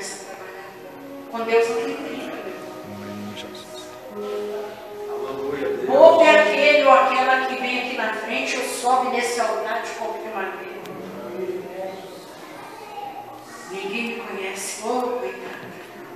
começa a trabalhar. Com Deus não tem brinca, meu irmão. Povo é aquele ou aquela que vem aqui na frente ou sobe nesse altar de qualquer maneira. Ninguém me conhece. Oh, coitado.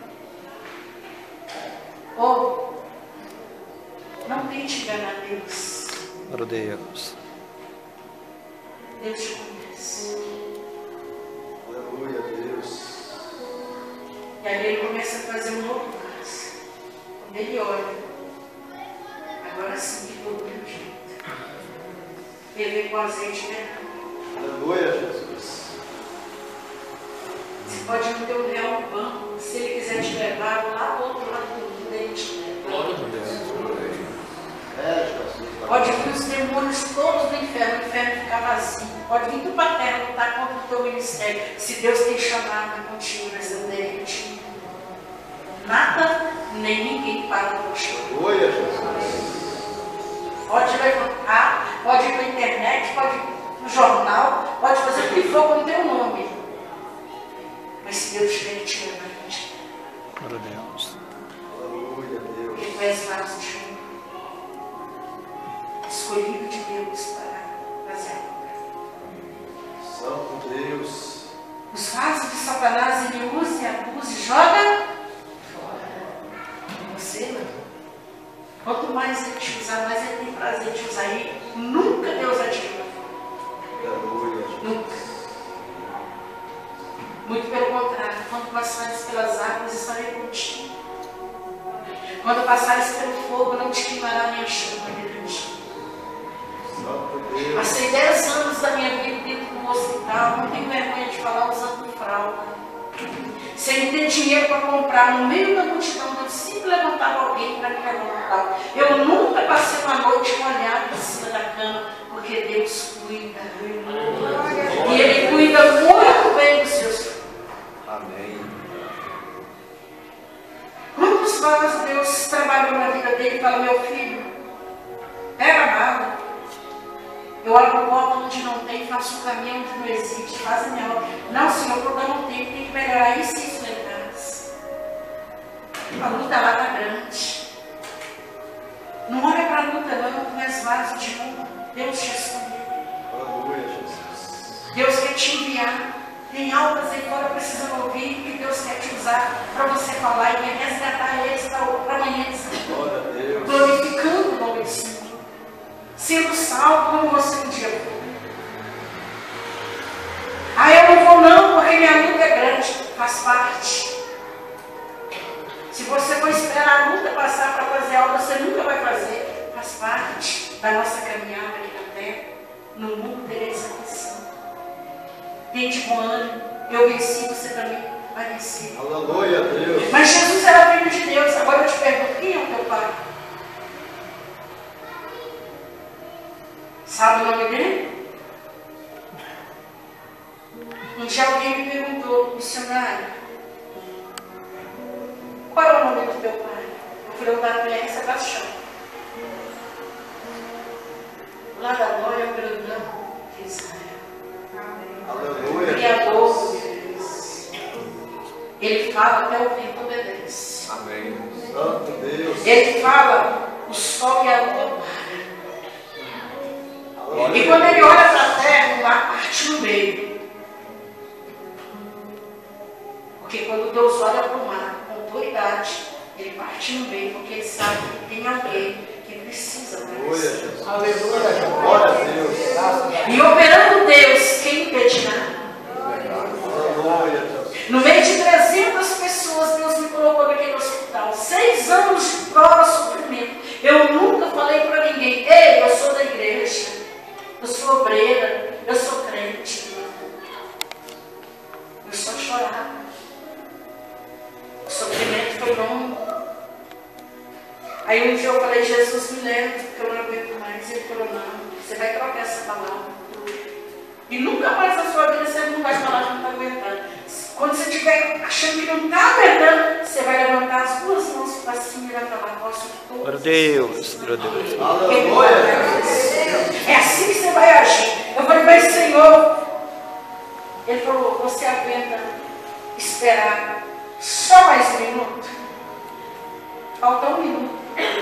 Oh, não tente enganar Deus. Glória a Deus. Deus te conhece. Aleluia, Deus. E aí ele começa a fazer um novo passo. Quando ele olha, agora sim que todo meu jeito. Ele vem com azeite derramado. Aleluia, Jesus. Você pode não ter um real no banco. Se ele quiser te levar lá do outro lado do mundo, ele te leva. Glória a Deus. Pode vir os demônios todos do inferno, o inferno ficar vazio. Pode vir tudo para a terra lutar contra o teu ministério. Se Deus tem chamado contigo nessa noite, nada nem ninguém para o show. Aleluia, Jesus. Pode levantar, pode ir para a internet, pode ir no jornal, pode fazer o que for com o teu nome. Mas se Deus tiver que te levar, ele te leva. Glória a Deus. Aleluia, Deus. Porque tu és vaso de honra, escolhido de Deus para fazer a obra. Santo Deus. Os vasos de Satanás ele usa e abusa e joga fora. Você não. Quanto mais ele te usar, mais ele tem prazer em te usar. E nunca Deus vai te jogar fora. Aleluia. Nunca. Muito pelo contrário. Quando passares pelas águas, estarei contigo. Quando passares pelo fogo, não te queimará nem a chama dentro de ti. Santo Deus. Passei 10 anos da minha vida dentro do hospital, não tenho vergonha de falar usando fralda. Sem ter dinheiro para comprar, no meio da multidão, eu sempre levantava alguém para me levantar. Eu nunca passei uma noite molhada em cima da cama, porque Deus cuida. E Ele cuida muito bem dos seus filhos. Amém. Quantos vasos Deus trabalhou na vida dele e fala, meu filho, era amado. Eu olho para o copo onde não tem, faço um caminho onde não existe, faz a minha obra. Não, senhor, o problema não tem que melhorar isso e isso lá em casa. A luta lá está grande. Não olha para a luta não, tu és vaso de honra. Deus te escolheu. Aleluia, Jesus. Deus quer te enviar. Tem almas aí fora precisando ouvir que Deus quer te usar para você falar e quer resgatar eles para amanhã. Glória a Deus. Glorificando o nome do Senhor. Sendo salvo como você um dia foi. Ah, eu não vou não, porque minha luta é grande. Faz parte. Se você for esperar a luta passar para fazer algo, você nunca vai fazer. Faz parte da nossa caminhada aqui na terra. No mundo tereis aflição. Tem de bom ânimo. Eu venci, você também vai vencer. Aleluia, Deus. Mas Jesus era filho de Deus. Agora eu te pergunto, quem é o teu pai? Sabe o nome dele? Um dia alguém me perguntou, missionário, qual é o nome do teu pai? Eu falei, o nome é Sebastião. Lá da glória, grandão de Israel. Aleluia. Criador de Deus. Ele fala até o vento obedece. Amém. Santo Deus. Ele fala, o sol e a lua param. E quando ele olha para a terra, o mar parte no meio. Porque quando Deus olha para o mar com autoridade, ele parte no meio, porque ele sabe que tem alguém que precisa obedecer. Aleluia. Glória a Deus. E operando Deus, quem impedirá? Aleluia, Jesus. No meio de 300 pessoas, Deus me colocou naquele hospital. 6 anos de prova e sofrimento. Eu nunca falei para ninguém, ei, eu sou da igreja. Eu sou obreira, eu sou crente. Eu só chorava. O sofrimento foi longo. Aí um dia eu falei, Jesus me leva, porque eu não aguento mais. Ele falou, não, você vai trocar essa palavra. E nunca mais na sua vida você não vai falar que não está aguentando. Quando você estiver achando que não está aguentando, você vai levantar as 2 mãos para cima e vai falar, posso todos. Glória a Deus. Glória a Deus. Aleluia. É assim que você vai agir. Eu falei, mas Senhor, Ele falou, você aguenta esperar Só mais um minuto. Falta um minuto.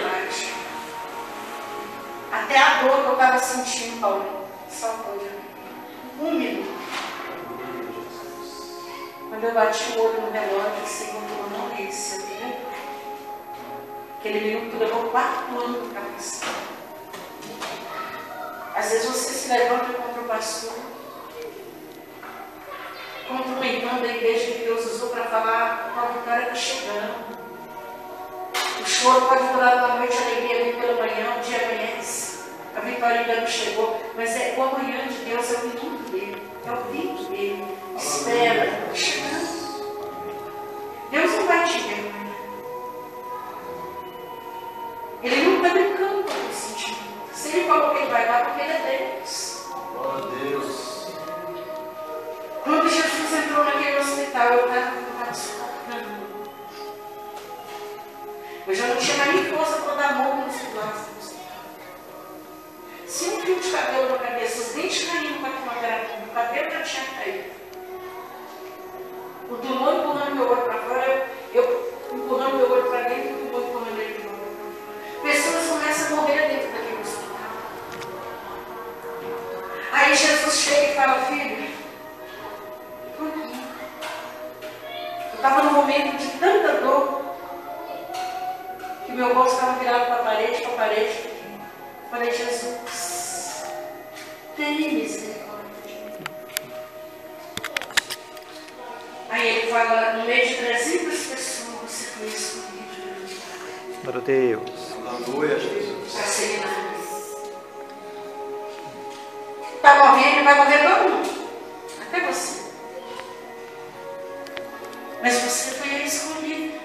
Até a dor que eu estava sentindo, Paulo, só foi de mim. Um minuto. Quando eu bati o olho no relógio, o Senhor falou, não é esse, viu? Aquele minuto levou 4 anos para passar. Às vezes você se levanta contra o pastor, contra uma irmã da igreja que Deus usou para falar, a vitória está chegando. O choro pode durar uma noite, a alegria vem pela manhã, o dia amanhece. A vitória ainda não chegou, mas o amanhã de Deus é o minuto dele, é o tempo dele. Espera, está chegando. Deus não vai te ver amanhã. Ele não está brincando com esse sentimento. Se ele falou que ele vai dar, porque ele é Deus. Glória a Deus. Quando Jesus entrou naquele hospital, eu estava sufocando. Eu já não tinha mais nem força para dar a mão nos pilares do hospital. Se um fio de cabelo na cabeça, os dentes caindo com a quimioterapia, o cabelo já tinha caído. O tumor empurrando meu olho para fora, eu empurrando meu olho para dentro e o tumor empurrando ele para fora. Pessoas começam a morrer dentro daquele hospital. Aí Jesus chega e fala, filho, por quê? Eu estava num momento de tanta dor que meu rosto estava virado para a parede. Eu falei, Jesus, tem misericórdia de mim. Aí ele fala, no meio de 300 pessoas, você foi escolhido. Glória a Deus. Aleluia, Jesus. Para ser nada. Está morrendo, vai morrer todo mundo. Até você. Mas você foi escolhido.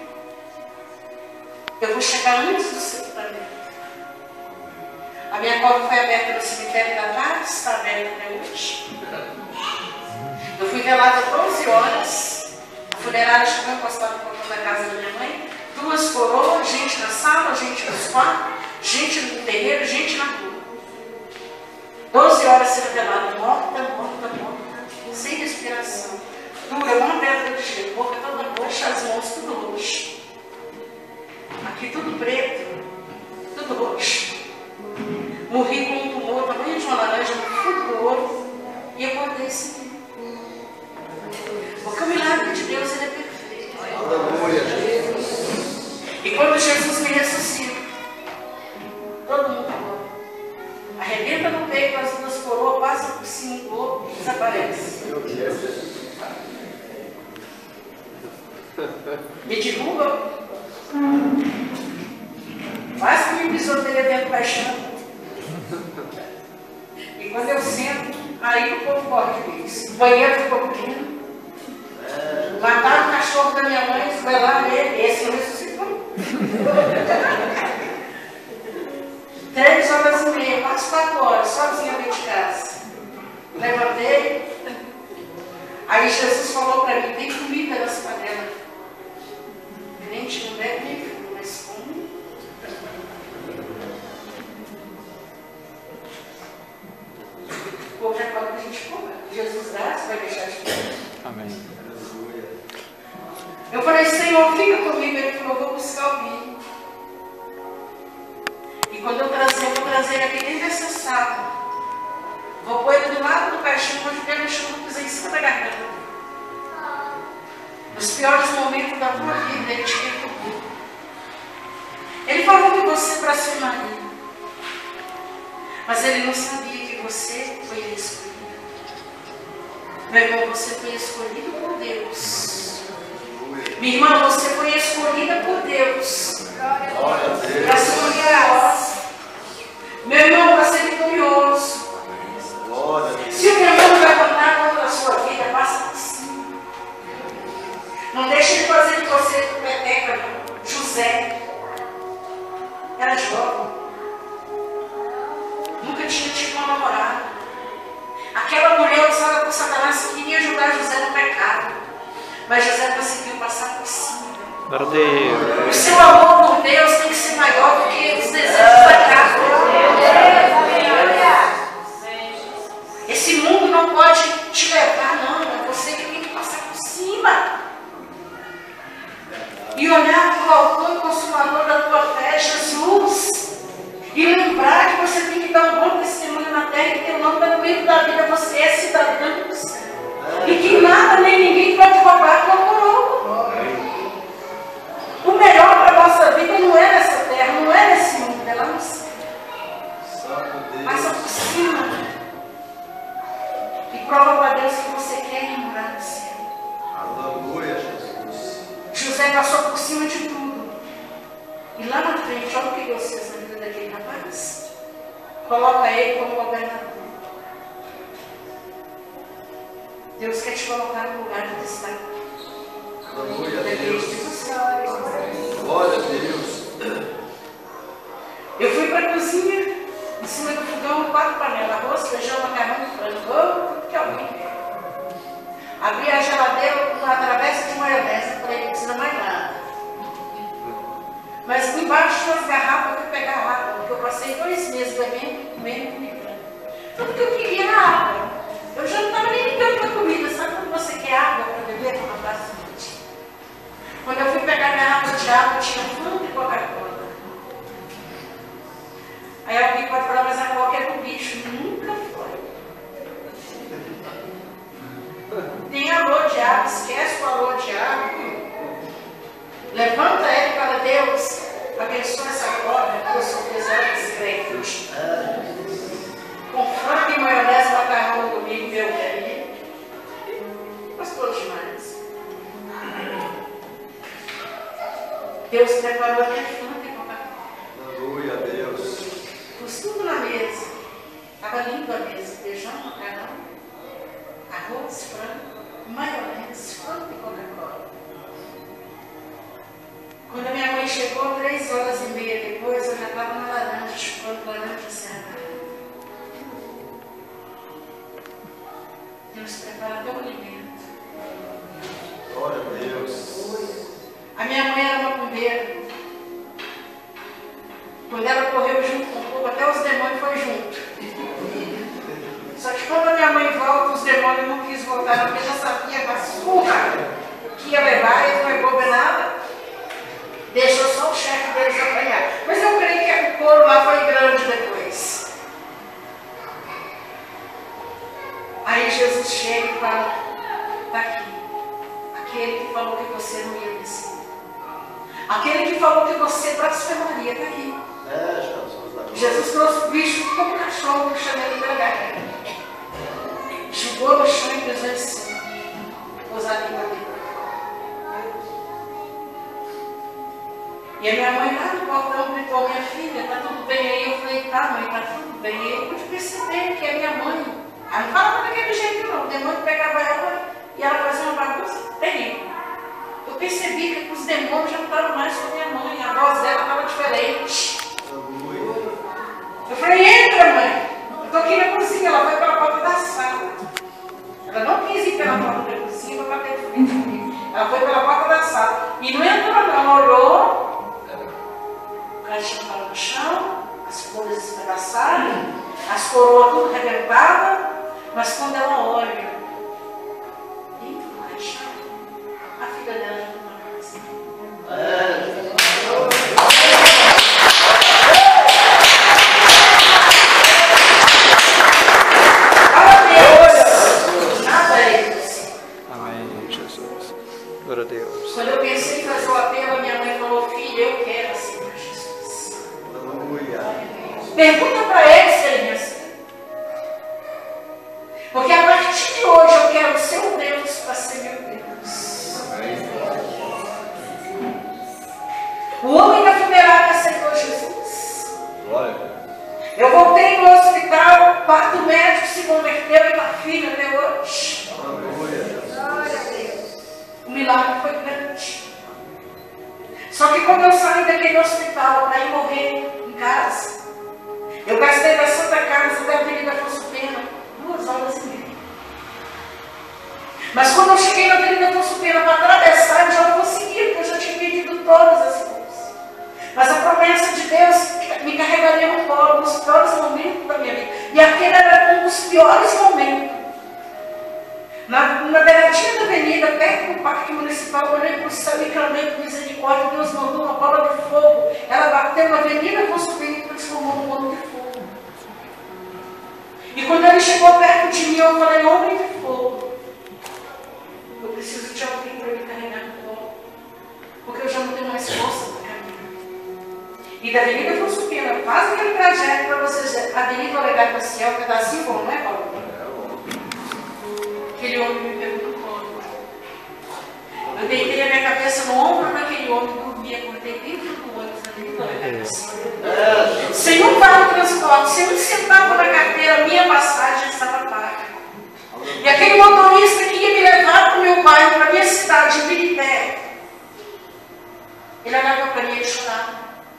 Eu vou chegar antes do sepultamento. A minha cova foi aberta no cemitério da Paz, está aberta até hoje. Eu fui velada 12 horas. A funerária chegou encostada no portão da casa da minha mãe. 2 coroas, gente na sala, gente nos quartos, gente no terreiro, gente na rua. 12 horas sendo velada, morta, sem respiração. Dura, uma pedra de gelo, boca toda roxa, as mãos tudo roxo. Aqui tudo preto, tudo roxo. Morri com um tumor, tamanho de uma laranja, no fundo do olho, e acordei assim. Porque o milagre de Deus, ele é perfeito. Aleluia, Jesus. E quando Jesus me ressuscita, todo mundo morre. Arrebenta no peito as 2 coroas, passa por cima do corpo e desaparece. Meu Deus. Me derruba. Quase que me pisoteia dentro do caixão. E quando eu sento, aí o povo corre de vez. O banheiro ficou pequeno. Mataram o cachorro da minha mãe, foi lá ver, esse não ressuscitou. 3 horas e meia, quase 4 horas, sozinha dentro de casa. Levantei. Aí Jesus falou para mim, tem comida nessa panela. Crente não deve nem frio, mas como? O povo já fala que a gente come. Jesus dá, você vai deixar de comer. Amém. Eu falei, Senhor, fica comigo. Ele falou, vou buscar o vinho. E quando eu vou trazer aqui dentro dessa sala. Vou pôr ele do lado do caixão, vou jogar no chão, vou pisar em cima da garganta. Nos piores momentos da tua vida, ele te perdoou. Ele falou que você para ser marido. Mas ele não sabia que você foi escolhido. Meu irmão, você foi escolhido por Deus. Minha irmã, você foi escolhida por Deus. Glória a Deus. Para ser gloriosa. Meu irmão, para ser vitorioso. Glória a Deus. Se o demônio vai contar contra a sua vida, passa por cima. Não deixe ele fazer de você peteca, não. José era jovem. Nunca tinha tido uma namorada. Aquela mulher usada por Satanás queria ajudar José no pecado. Mas José conseguiu passar por cima. Glória a Deus. O seu amor por Deus tem que ser maior do que os desejos da carne. Esse mundo não pode te levar, não. É você que tem que passar por cima. José passou por cima de tudo. E lá na frente, olha o que Deus fez na vida daquele rapaz. Coloca ele como governador. Deus quer te colocar no lugar de destaque. Glória a Depende de Deus. você. Glória a Deus. Eu fui para a cozinha, em cima do fogão, 4 panelas, arroz, feijão, macarrão e frango, tudo que alguém quer. Abri a geladeira com uma travessa de maionese, falei, não precisa mais nada. Mas embaixo das garrafas eu fui pegar água, porque eu passei 2 meses bebendo, comendo comida. Tudo que eu queria era água. Eu já não estava nem ligando para comida, sabe quando você quer água para beber? Uma taça de leite. Quando eu fui pegar a garrafa de água, tinha Fanta e Coca-Cola. Aí alguém pode falar, mas a Coca é do bicho. Nunca foi. Tem alô de água, esquece o alô de água. Levanta ele e fala, Deus, abençoa essa Coca, que eu sou pesada discreta. Com frango e maionese, macarrão comigo, meu filho. Gostou demais. Deus preparou até Fanta e Coca-Cola. Glória a Deus. Pus tudo na mesa. Estava limpa a mesa. Feijão, macarrão, arroz, frango, maionese, Fanta e Coca-Cola. Quando a minha mãe chegou, 3h30 depois, eu já estava na laranja, chupando laranja certa. Deus prepara até o alimento. Glória a Deus. A minha mãe era macumbeira. Quando ela correu junto com o povo, até os demônios foram junto. Só que quando a minha mãe volta, os demônios não quis voltar, porque já sabia a surra que ia levar, ele não levou nada. Deixou só o chefe deles apanhar. Mas eu creio que o coro lá foi grande depois. Aí Jesus chega e fala, está aqui. Aquele que falou que você não ia descer. Aquele que falou que você blasfemaria, está aqui. Jesus trouxe o bicho como um cachorro, chamou ele pela garganta. Jogou no chão e pisou em cima. Pôs a língua dele. E a minha mãe lá no portão gritou, minha filha, está tudo bem aí? Eu falei, tá mãe, está tudo bem. E aí eu pude perceber que é minha mãe. Ela não falava daquele jeito não. O demônio pegava ela e ela fazia uma bagunça terrível. Eu percebi que os demônios já não estavam mais com a minha mãe. A voz dela estava diferente. Eu falei, entra mãe. Eu estou aqui na cozinha. Ela foi pela porta da sala. Ela não quis ir pela porta da cozinha para bater de frente comigo. Ela foi pela porta da sala. E não entrou não. Ela olhou. O caixão estava no chão. As folhas espedaçadas. As coroas tudo arrebentadas. Mas quando ela olha, a filha dela já não está mais. Glória a Deus! Nada é isso. Amém, Jesus. Glória a Deus. Quando eu pensei em fazer o apelo, minha mãe falou, filha, eu quero assim para Jesus. Aleluia. Pergunta para ele se ele me aceita. Porque a partir de hoje eu quero ser um Deus para ser meu Deus. O homem da funerária aceitou Jesus. Glória. Eu voltei no hospital, o quarto médico se converteu e está firme até hoje. Aleluia. Glória a Deus. O milagre foi grande. Só que quando eu saí daquele hospital para ir morrer em casa, eu gastei da Santa Casa da Avenida Afonso Pena 2h30. Mas quando eu cheguei na Avenida Afonso Pena para atravessar, eu já não conseguia, porque eu já tinha pedido todas as coisas. Mas a promessa de Deus me carregaria no colo nos piores momentos da minha vida. E aquele era um dos piores momentos. Na beiradinha da avenida, perto do Parque Municipal, eu olhei para o céu e clamei por misericórdia. Deus mandou uma bola de fogo. Ela bateu na Avenida Afonso Pena e transformou num homem de fogo. E quando ele chegou perto de mim, eu falei, homem de fogo, eu preciso de alguém para me carregar no colo, porque eu já não tenho mais força para caminhar. E da Avenida Afonso Pena, faz aquele trajeto para vocês, Avenida Olegário Maciel, um pedacinho bom, não é, Paulo? Aquele homem me pegou no colo. Eu deitei a minha cabeça no ombro aquele homem dormir, acordei dentro do ônibus ali do delegacia. Sem um carro de transporte, sem um centavo na carteira, minha passagem estava paga. E aquele motorista que ia me levar para o meu bairro, para a minha cidade, em Birité, ele olhava para mim e chorava.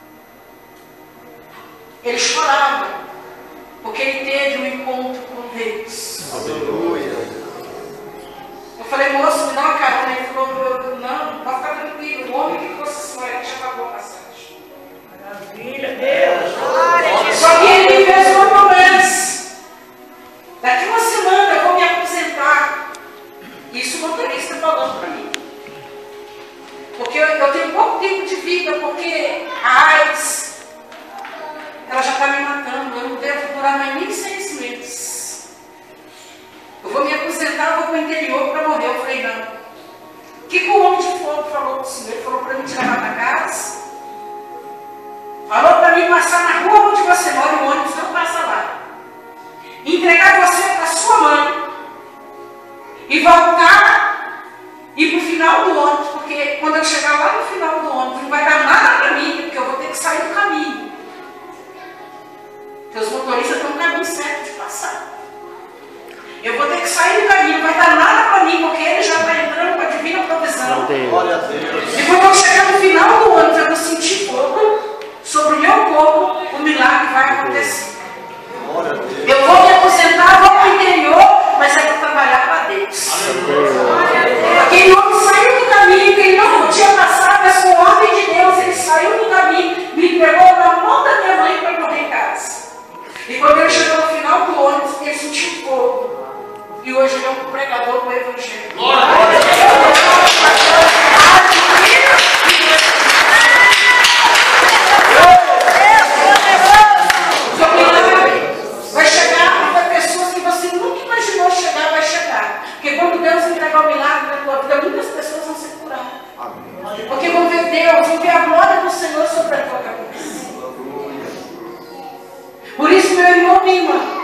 Ele chorava, porque ele teve um encontro com Deus. Aleluia. Eu falei, moço, me dá uma carona. Ele falou, não, pode ficar tranquilo. O homem que trouxe a senhora já pagou a passagem. Maravilha, Deus. Só que ele me fez uma promessa. Daqui uma semana eu vou me aposentar. Isso o motorista falando para mim. Porque eu tenho pouco tempo de vida, porque a AIDS, ela já está me matando. Eu não devo durar mais nem 6 meses. Eu vou me aposentar, vou para o interior para morrer. Eu falei, não. O que o homem de fogo falou para o senhor? Ele falou para mim te levar para casa. Falou para mim passar na rua onde você mora, o ônibus não passa lá. Entregar você para sua mãe. E voltar e ir para o final do ônibus. Porque quando eu chegar lá no final do ônibus, não vai dar nada para mim, porque eu vou ter que sair do caminho. Porque os motoristas têm um caminho certo de passar. Eu vou ter que sair do caminho, não vai dar nada para mim, porque ele já está entrando com a divina provisão. Glória a Deus. E quando eu chegar no final do ônibus, eu vou sentir fogo sobre o meu corpo, o milagre vai acontecer. Glória a Deus. Eu vou me aposentar, vou para o interior, mas é para trabalhar para Deus. Aquele homem saiu do caminho, que ele não podia passar, mas com a ordem de Deus, ele saiu do caminho, me pegou na mão da minha mãe para morrer em casa. E quando ele chegou no final do ônibus, ele sentiu fogo. E hoje ele é um pregador do Evangelho. Glória a Deus! Vai chegar para pessoas que você nunca imaginou chegar, vai chegar. Porque quando Deus entregar o milagre na tua vida, muitas pessoas vão ser curadas. Porque vão ver Deus, vão ver a glória do Senhor sobre a tua cabeça. Por isso, meu irmão, minha irmã,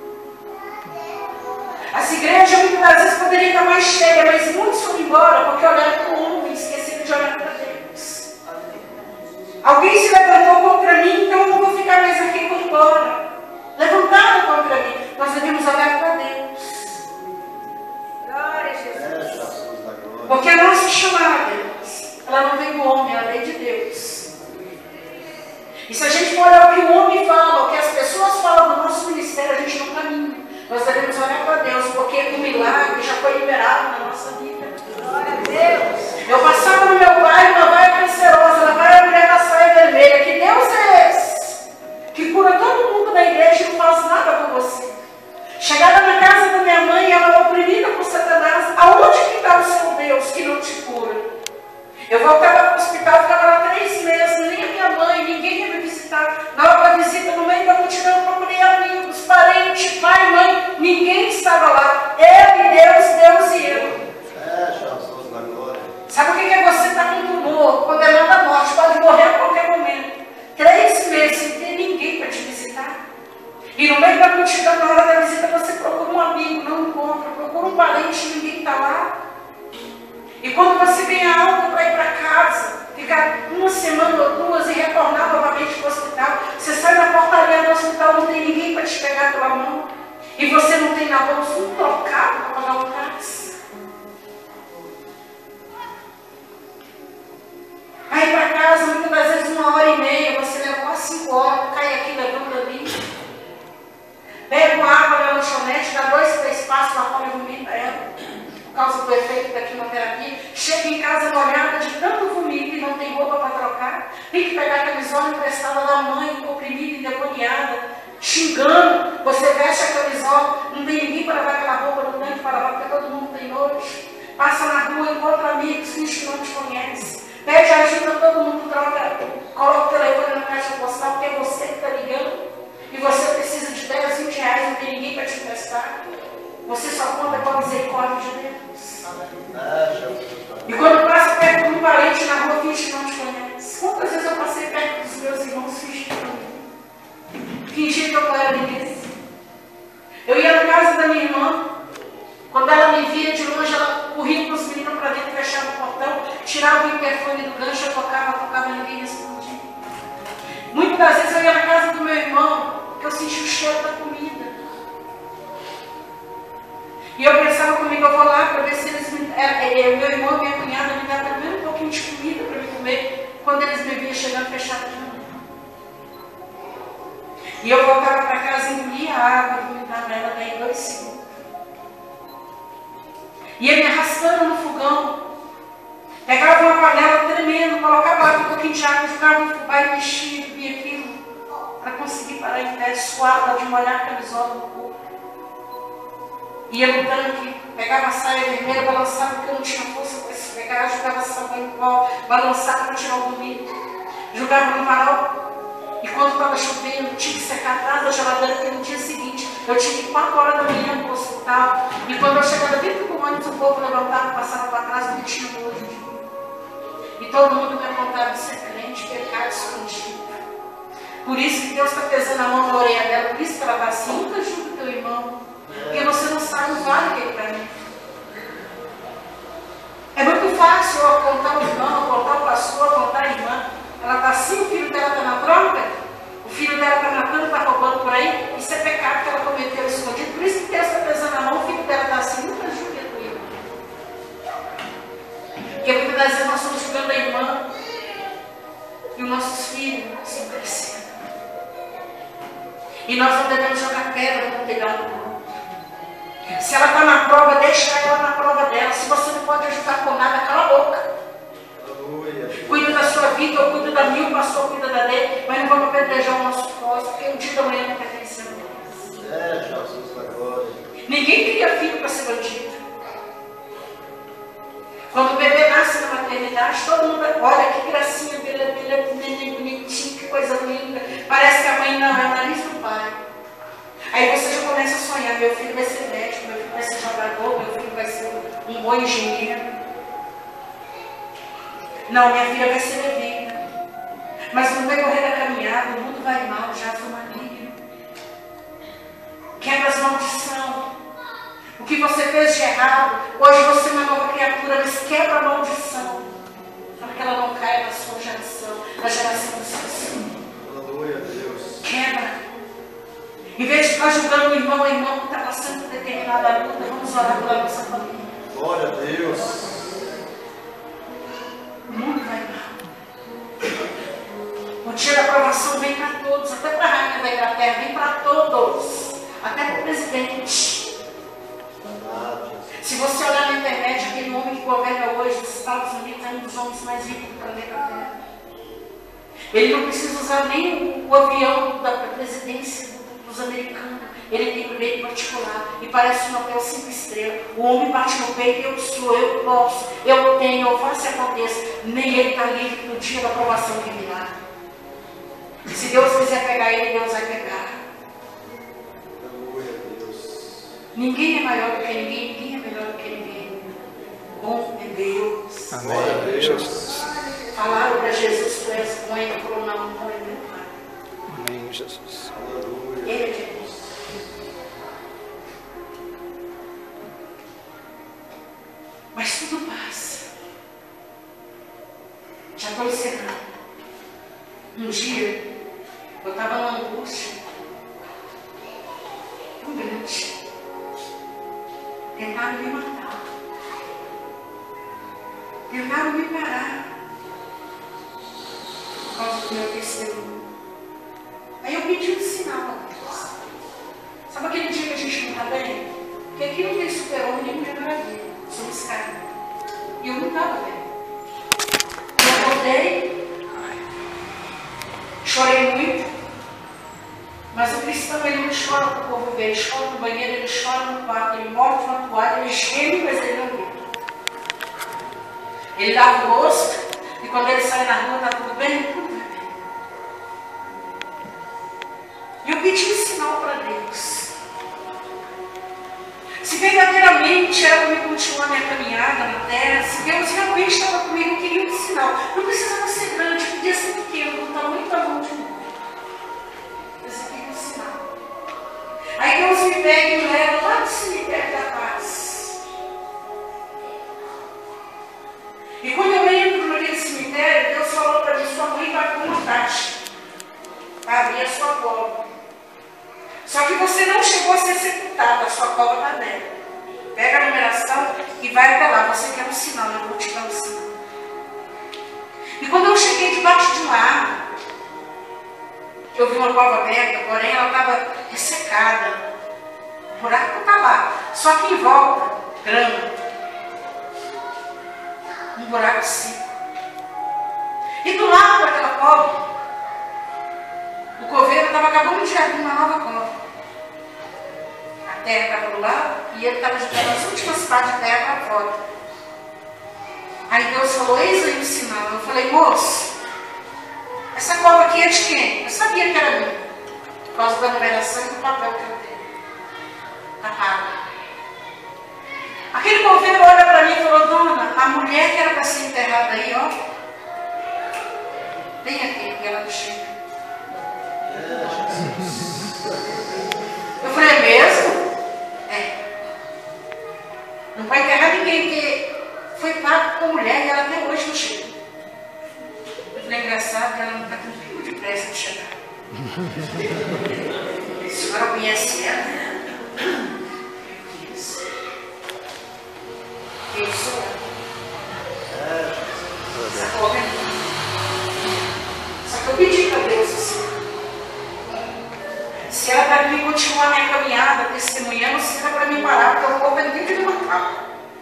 as igrejas muitas das vezes poderiam estar mais cheias, mas muitos foram embora porque olharam para o homem e esqueceram de olhar para Deus. Alguém se levantou contra mim, então eu não vou ficar mais aqui, vou embora. Levantaram contra mim. Nós devemos olhar para Deus. Glória a Jesus. Porque a nossa chamada, ela não vem do homem, ela vem de Deus. E se a gente for olhar o que o homem fala, o que as pessoas falam do nosso ministério, a gente não caminha. Nós devemos olhar para Deus, porque o milagre já foi liberado na nossa vida. Glória a Deus. Eu passava no meu bairro, uma vaia cancerosa, uma vaia mulher da saia vermelha. Que Deus é esse? Que cura todo mundo na igreja e não faz nada por você. Chegada na casa da minha mãe, ela é oprimida por Satanás. Aonde que está o seu Deus que não te cura? Eu voltava para o hospital, ficava lá 3 meses, nem a minha mãe, ninguém ia me visitar. Na hora da visita, no meio da multidão, eu procurei amigos, parentes, pai, mãe, ninguém estava lá. Eu e Deus, Deus e eu. Jesus na glória. Sabe o que é você estar com tumor, condenado à morte, pode morrer a qualquer momento. 3 meses sem ter ninguém para te visitar. E no meio da multidão, na hora da visita, você procura um amigo, não encontra, procura um parente, ninguém está lá. E quando você ganha algo para ir para casa, ficar 1 semana ou 2 e retornar novamente para o hospital, você sai na portaria do hospital, não tem ninguém para te pegar pela mão, e você não tem na bolsa um trocado para pagar o táxi. Aí para casa, muitas das vezes 1h30, você leva quase 5 horas, cai aqui, levanta ali. Pega uma água na lanchonete, dá 2, 3 passos lá fora e vomita ela. Por causa do efeito da quimioterapia, chega em casa molhada de tanto vomito e não tem roupa para trocar, tem que pegar a camisola emprestada da mãe, oprimida, endemoniada, xingando, você veste a camisola, não tem ninguém para levar aquela roupa no tanque para lavar, porque todo mundo tem nojo, passa na rua, encontra amigos, finge que não te conhece, pede ajuda, todo mundo troca, coloca o telefone na caixa postal, porque é você que está ligando, e você precisa de 10, 20 reais, não tem ninguém para te emprestar. Você só conta com a misericórdia de Deus. E quando passa perto de um parente na rua, finge que não te conhece. Quantas vezes eu passei perto dos meus irmãos fingindo que eu não era ninguém? Eu ia na casa da minha irmã. Quando ela me via de longe, ela corria com os meninos para dentro, fechava o portão. tirava o interfone do gancho, eu tocava, ninguém respondia. Muitas das vezes eu ia na casa do meu irmão, porque eu sentia o cheiro da comida. E eu pensava comigo, eu vou lá para ver se eles me... meu irmão e minha cunhada me davam pelo menos um pouquinho de comida para me comer, quando eles me viam chegando fechado de novo. E eu voltava para casa, engolia a água e vomitava ela daí 2 segundos. Ia me arrastando no fogão, pegava uma panela tremenda, colocava um pouquinho de água, jogava no fubá e mexia, via aquilo, para conseguir parar em pé, suada de molhar a camisola no corpo. Ia no tanque, pegava a saia vermelha, balançava porque eu não tinha força para esfregar, jogava sabão em pó, balançava para tirar o vomito, jogava no varal. E quando estava chovendo, tinha que secar atrás da geladeira, porque no dia seguinte eu tinha que ir 4 horas da manhã para o hospital. E quando eu chegava dentro do ônibus, o povo levantava, passava para trás, porque tinha nojo de mim. E todo mundo me apontava de ser crente, pecado escondido. Por isso que Deus está pesando a mão na orelha dela, por isso que ela está assim, nunca ajuda o teu irmão. Porque você não sabe o vale que ele para mim. É muito fácil eu apontar o irmão, apontar o pastor, apontar a irmã. Ela está assim, o filho dela está na droga, o filho dela está matando, está roubando por aí, isso é pecado que ela cometeu escondido. Por isso que Deus está pesando a mão, o filho dela está assim, nunca julgue a tua irmã. Porque muitas das vezes nós estamos julgando a irmã e os nossos filhos estão crescendo. E nós não devemos jogar pedra no telhado do outro. Se ela está na prova, deixa ela na prova dela. Se você não pode ajudar com nada, cala a boca. Cuida da sua vida, eu cuido da minha, o pastor cuida da dele, mas não vamos apedrejar o nosso próximo, porque um dia da manhã não pertence a nós. Jesus da glória. Ninguém cria filho para ser bandido. Quando o bebê nasce na maternidade, todo mundo olha que gracinha, neném bonitinho, que coisa linda. Parece que a mãe não é o nariz do pai. Aí você já começa a sonhar, meu filho vai ser médico, meu filho vai ser jogador, meu filho vai ser um bom engenheiro. Não, minha filha vai ser levita. Mas no decorrer da caminhada, o mundo vai mal, já foi maligno. Quebra as maldições. O que você fez de errado, hoje você é uma nova criatura, mas quebra a maldição. Para que ela não caia na sua geração, na geração dos seus filhos. Aleluia, Deus. Quebra. Em vez de ficar julgando o irmão que está passando por determinada luta, vamos orar pela nossa família. Glória a Deus. O mundo vai mal. O dia da aprovação vem para todos, até para a rainha da Inglaterra, vem para todos, até para o presidente. Se você olhar na internet, aquele homem que governa hoje nos Estados Unidos é um dos homens mais ricos do planeta Terra. Ele não precisa usar nem o avião da presidência dos americanos. Ele tem um leito particular e parece um hotel 5 estrelas. O homem bate no peito, eu sou, eu posso, eu tenho, eu faço e aconteça. Nem ele está livre no dia da aprovação que virá. Se Deus quiser pegar ele, Deus vai pegar. Aleluia, Deus. Ninguém é maior do que ninguém, ninguém é melhor do que ninguém. Bom é Deus. Amém. Glória a Deus. Jesus. Falaram para Jesus, tu és bom, ele falou, não, não é meu pai. Amém, Jesus. Aleluia. Ele é Deus. Mas tudo passa. Já estou encerrando. Um dia, eu estava numa angústia tão grande. Tentaram me matar. Tentaram me parar. Por causa do meu testemunho. Aí eu pedi um sinal a Deus. Sabe aquele dia que a gente não está bem? Porque aqui não tem super-homem nem Mulher Maravilha. Somos carne. E eu não estava bem. Eu acordei, chorei muito, mas o cristão ele não chora para o povo ver, ele chora no banheiro, ele chora no quarto, ele morre na toalha, ele geme, mas ele não grita. Ele lava o rosto e quando ele sai na rua, está tudo bem? Tudo bem. E eu pedi um sinal para Deus. Se verdadeiramente era para me continuar minha caminhada na terra, se Deus realmente estava comigo, eu queria um sinal. Não precisava ser grande, podia ser pequeno, do tamanho da mão de mim. Mas eu queria um sinal. Aí Deus me pega e me leva lá no cemitério da paz. E quando eu naquele cemitério, Deus falou para mim, sua mãe vai com uma taxa para abrir a sua cova. Só que você não chegou a ser sepultado, a sua cova está aberta. Pega a numeração e vai até lá. Você quer um sinal, eu vou te dar um sinal. E quando eu cheguei debaixo de uma árvore, eu vi uma cova aberta, porém ela estava ressecada. O buraco está lá, só que em volta, grama. Um buraco seco. E do lado daquela cova, o coveiro estava acabando de abrir uma nova cova. A terra estava do lado e ele estava jogando as últimas partes da terra para fora. Aí Deus falou, eis aí o sinal. Eu falei, moço, essa cova aqui é de quem? Eu sabia que era minha, por causa da numeração e do papel que eu tenho. Está pago. Aquele coveiro olha para mim e falou, dona, a mulher que era para ser enterrada aí, ó, vem aqui, e ela me chega. Eu falei, é mesmo? É. Não vai enterrar ninguém, porque foi pago com mulher e ela até hoje não chega. Eu falei, engraçado que ela não está com pingo de pressa de chegar. A senhora conhece ela? Quem sou eu? Essa cova é minha. Só que eu pedi para Deus assim. Se era para mim continuar minha caminhada, testemunhando, se era para mim parar, porque o corpo é muito de matar.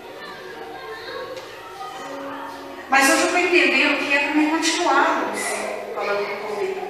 Mas hoje eu estou entendendo que é para mim continuar, falando com o comigo.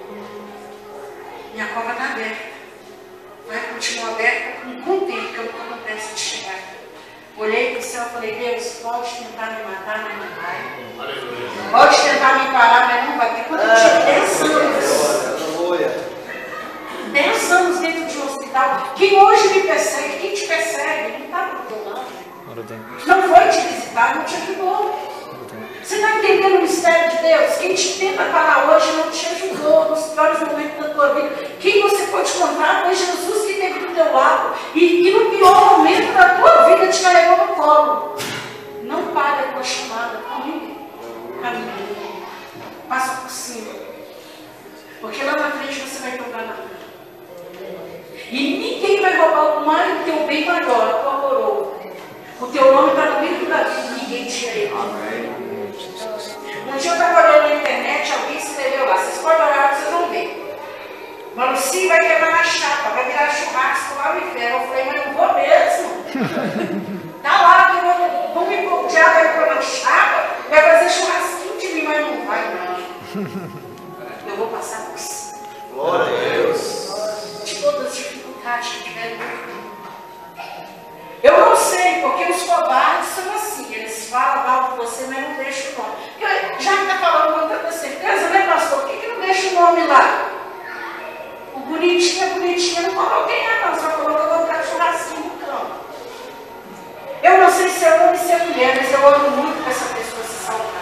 Minha cova está aberta. Vai continuar aberta com um tempo que eu não estou com pressa de chegar. Olhei para o céu e falei, Deus, pode tentar me matar, mas não vai. Pode tentar me parar, mas não vai. Porque quando eu tinha 10 anos, 10 anos dentro de um hospital, quem hoje me persegue, quem te persegue, não está do teu lado. Não foi te visitar, não te ajudou. Você está entendendo o mistério de Deus? Quem te tenta parar hoje não te ajudou nos piores momentos da tua vida. Quem você pode encontrar foi Jesus que esteve do teu lado. E no pior momento da tua vida te carregou no colo. Não pare a tua chamada, caminhe. Passa por cima. Porque lá na frente você vai tocar na frente. E ninguém vai roubar o teu bem maior, a tua coroa. O teu nome está no livro da vida, ninguém tira ele. Um dia eu estava olhando na internet, alguém escreveu lá, vocês podem olhar, vocês vão ver. Maluci vai quebrar na chapa, vai virar churrasco lá no inferno. Eu falei, mas não vou mesmo. Tá lá, vão me copiar, vai pôr na chapa, vai fazer churrasquinho de mim, mas não vai não. Eu vou passar por cima. Glória a Deus. De todas as dificuldades que tiver no mundo. Eu não sei, porque os cobardes são assim, eles falam mal de você, mas não deixam o nome. Porque já que está falando com tanta certeza, né, pastor? Por que não deixa o nome lá? O bonitinho, não coloquei nada, não, só colocou o lugar de churrasquinho no campo. Eu não sei se é homem ou se é mulher, mas eu oro muito para essa pessoa se salvar.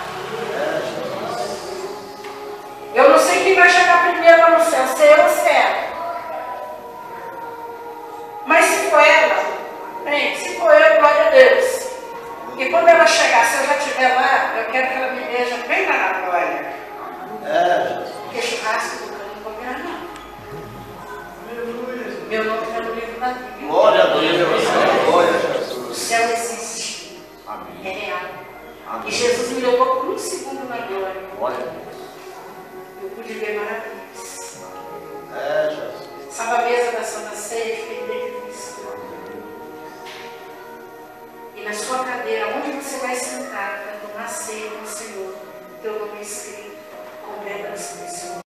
Eu não sei quem vai chegar primeiro no céu, se eu ou se ela. Mas se for ela, bem, se for eu, glória a Deus. E quando ela chegar, se eu já estiver lá, eu quero que ela me veja bem lá na glória. Porque churrasco do campo não vou virar não. Meu nome está no livro da vida. Glória a Deus. Glória a Jesus. O céu existe. Amém. É real. Amém. E Jesus me levou por um segundo na glória. Glória a Deus. Eu pude ver maravilhas. Jesus. Sabe a mesa da Santa Ceia? Fiquei delícia. E na sua cadeira, onde você vai sentar para tomar ceia com o Senhor, teu nome é escrito com pedras preciosas.